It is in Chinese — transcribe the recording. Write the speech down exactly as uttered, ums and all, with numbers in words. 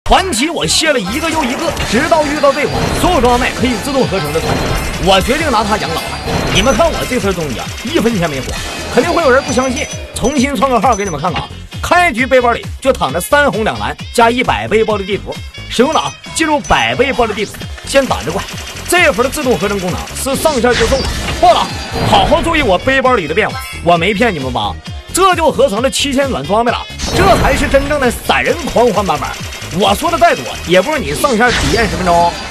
团旗我卸了一个又一个，直到遇到这款所有装备可以自动合成的团旗，我决定拿它养老了。你们看我这份东西啊，一分钱没花，肯定会有人不相信。重新创个号给你们看看啊！开局背包里就躺着三红两蓝加一百倍暴力地图，使用党进入百倍暴力地图，先打着怪。这份的自动合成功能是上线就送的。报了，好好注意我背包里的变化，我没骗你们吧？这就合成了七千软装备了，这才是真正的散人狂欢版本。我说的再多，也不是你上线体验十分钟。